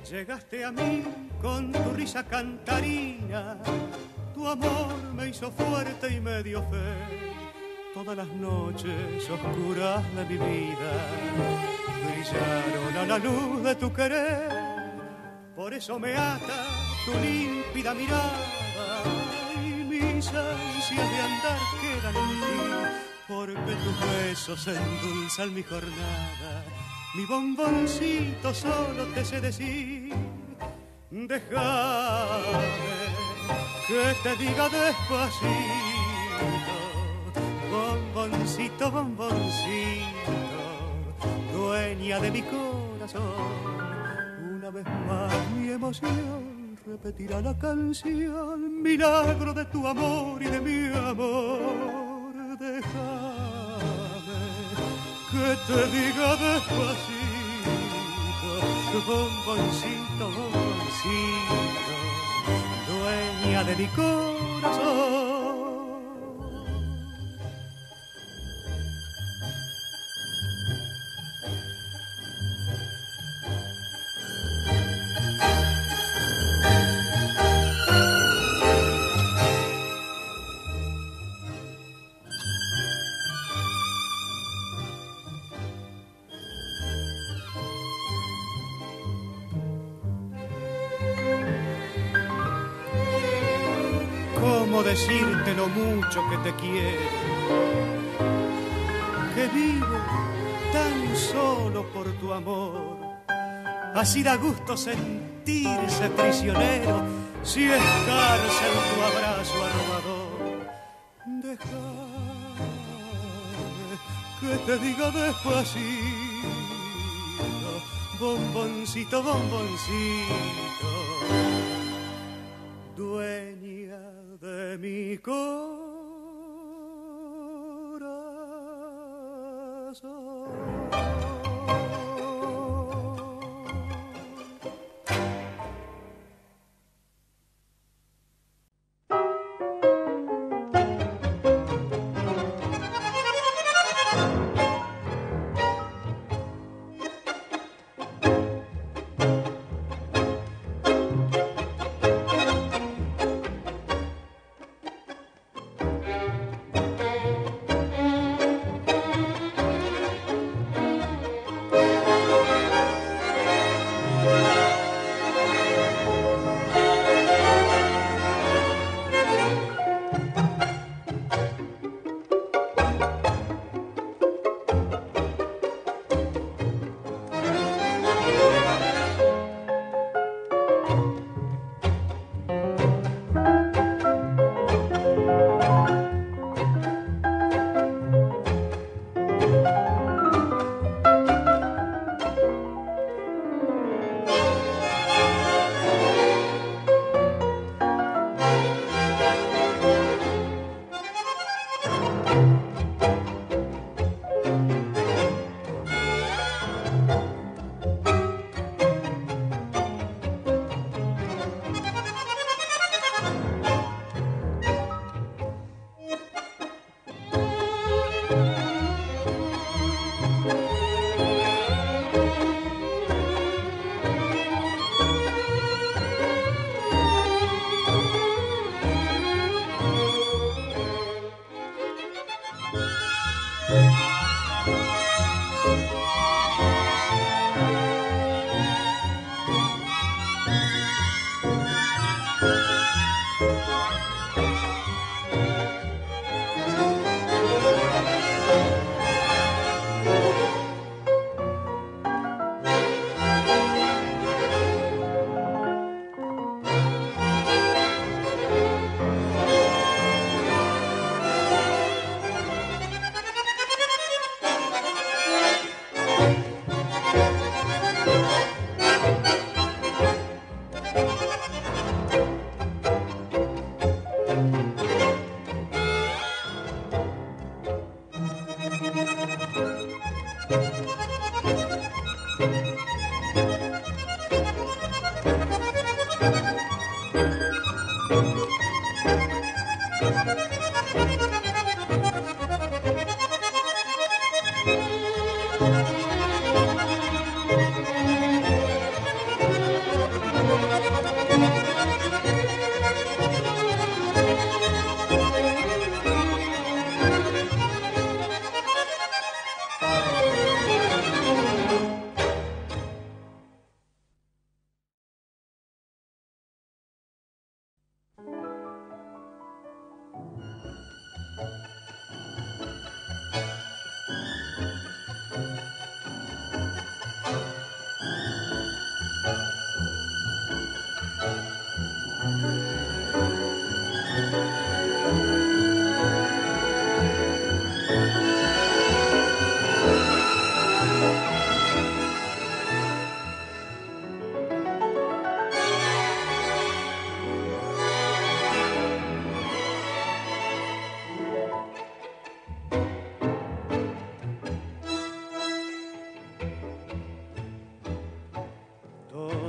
Llegaste a mí con tu risa cantarina, tu amor me hizo fuerte y me dio fe. Todas las noches oscuras de mi vida brillaron a la luz de tu querer. Por eso me ata tu límpida mirada y mis ansias de andar quedan en ti, porque tus besos endulzan mi jornada. Mi bomboncito solo te sé decir, déjame que te diga despacito, bomboncito, bomboncito, dueña de mi corazón. Una vez más mi emoción repetirá la canción, milagro de tu amor y de mi amor. Déjame que te diga despacito, bomboncito, bomboncito, dueña de mi corazón. ¿Cómo decirte lo mucho que te quiero? Que vivo tan solo por tu amor. Así da gusto sentirse prisionero, si es cárcel tu abrazo arrobador. Déjame que te diga despacito, bomboncito, bomboncito, dueña de mi corazón.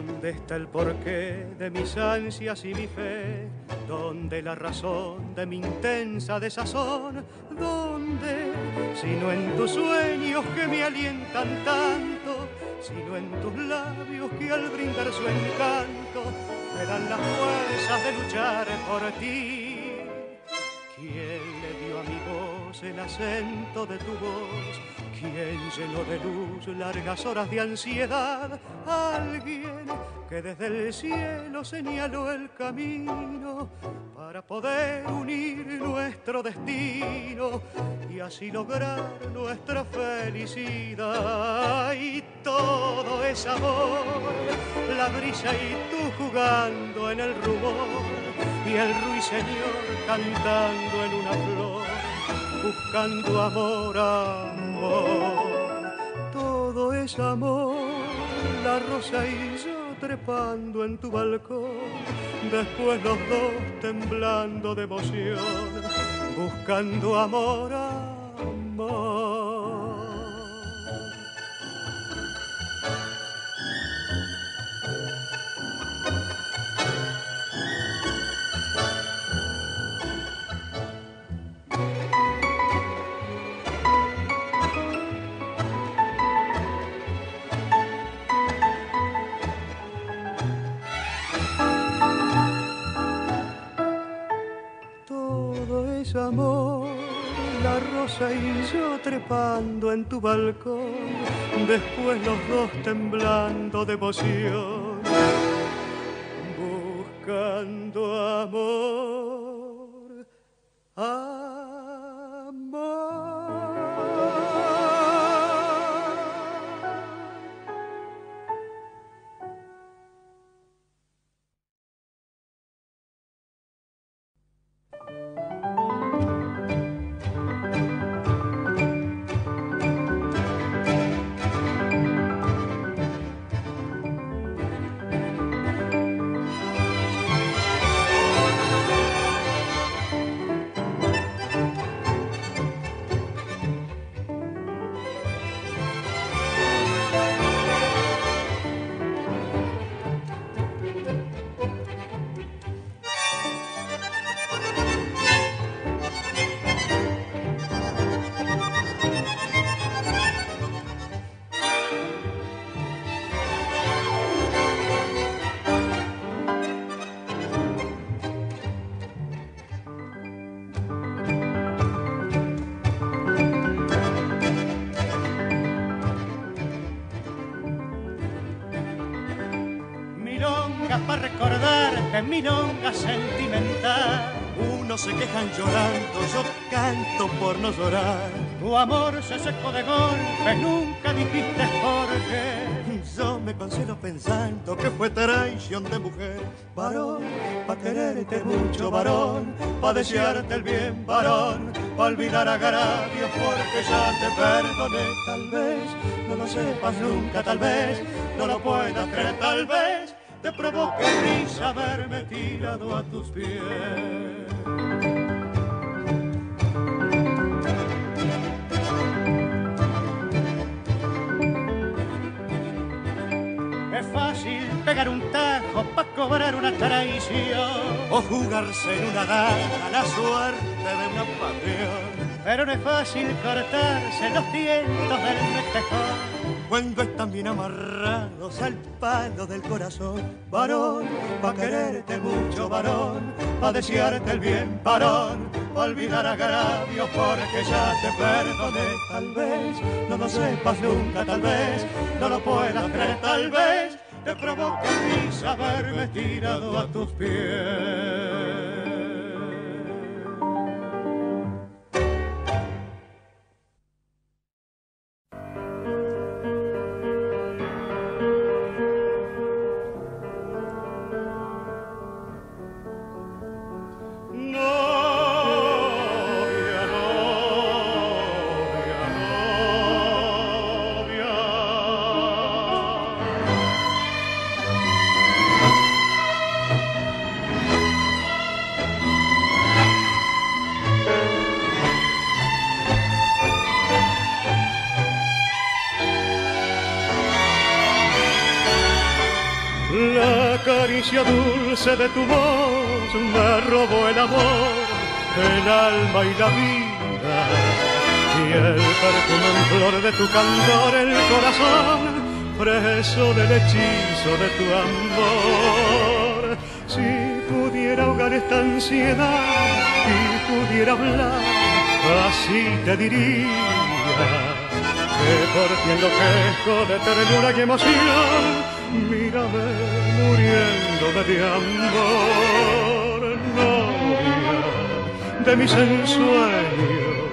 ¿Dónde está el porqué de mis ansias y mi fe? ¿Dónde la razón de mi intensa desazón? ¿Dónde? Sino en tus sueños que me alientan tanto, sino en tus labios que al brindar su encanto me dan las fuerzas de luchar por ti. ¿Quién le dio a mi voz el acento de tu voz? ¿Quién llenó de luz largas horas de ansiedad? Alguien que desde el cielo señaló el camino para poder unir nuestro destino y así lograr nuestra felicidad. Y todo es amor, la brisa y tú jugando en el rumor y el ruiseñor cantando en una flor, buscando amor, amor. Todo es amor, la rosa y yo trepando en tu balcón, después los dos temblando de emoción, buscando amor, amor. Amor, la rosa y yo trepando en tu balcón, después los dos temblando de emoción, buscando amor, amor. Para recordarte milonga sentimental. Unos se quejan llorando, yo canto por no llorar. Tu amor se secó de golpe, nunca dijiste por qué. Yo me consuelo pensando que fue traición de mujer. Varón, pa' quererte mucho, varón, pa' desearte el bien, varón, pa' olvidar agravios porque ya te perdoné. Tal vez no lo sepas nunca, tal vez no lo puedas creer, tal vez te provoque risa verme tirado a tus pies. Es fácil pegar un tajo pa' cobrar una traición o jugarse en una daga la suerte de una pasión. Pero no es fácil cortarse los dientes del mestejón cuando están bien amarrados al palo del corazón. Varón, pa' quererte mucho, varón, pa' desearte el bien, varón, pa' olvidar agravios porque ya te perdoné. Tal vez no lo sepas nunca, tal vez no lo puedas creer, tal vez te provoque risa verme tirado a tus pies. La caricia dulce de tu voz me robó el amor, el alma y la vida, y el perfume en flor de tu candor, el corazón preso del hechizo de tu amor. Si pudiera ahogar esta ansiedad y pudiera hablar, así te diría que por ti enloquezco de ternura y emoción. Mírame muriéndome de amor, novia de mis ensueños.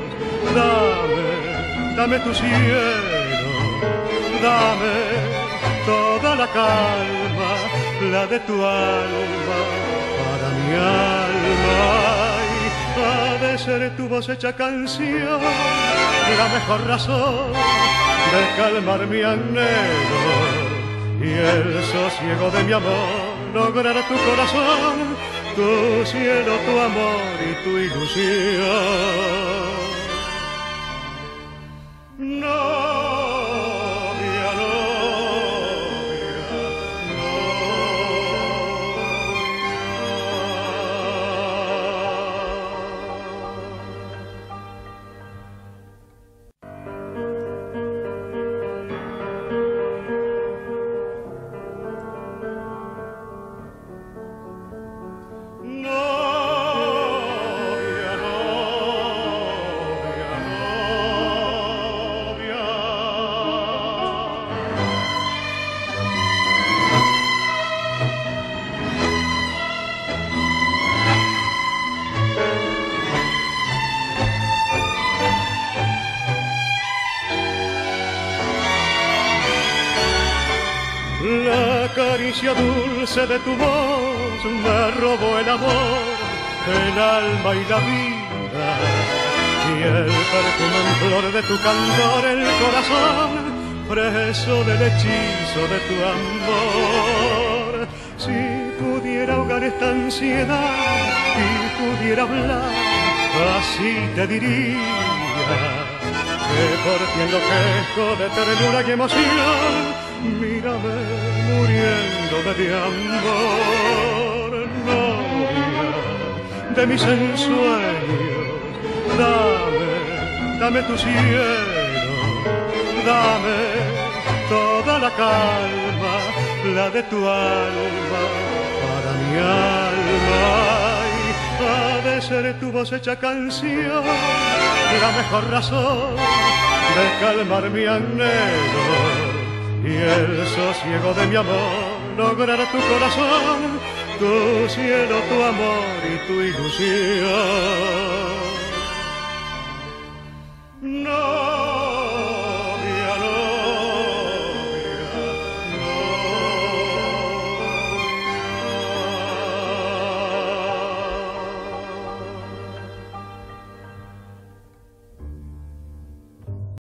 Dame tu cielo, dame toda la calma, la de tu alma para mi alma. Y ha de ser tu voz hecha canción la mejor razón de calmar mi anhelo y el sosiego de mi amor, lograr tu corazón, tu cielo, tu amor y tu ilusión. Novia, novia, la caricia dulce de tu voz me robó el amor, el alma y la vida, y el perfume en flor de tu candor, el corazón preso del hechizo de tu amor. Si pudiera ahogar esta ansiedad y pudiera hablar, así te diría que por ti enloquezco de ternura y emoción. Mírame muriéndome de amor, novia de mis ensueños. Dame tu cielo, dame toda la calma, la de tu alma para mi alma. Y ha de ser tu voz hecha canción la mejor razón de calmar mi anhelo y el sosiego de mi amor, lograr tu corazón, tu cielo, tu amor y tu ilusión.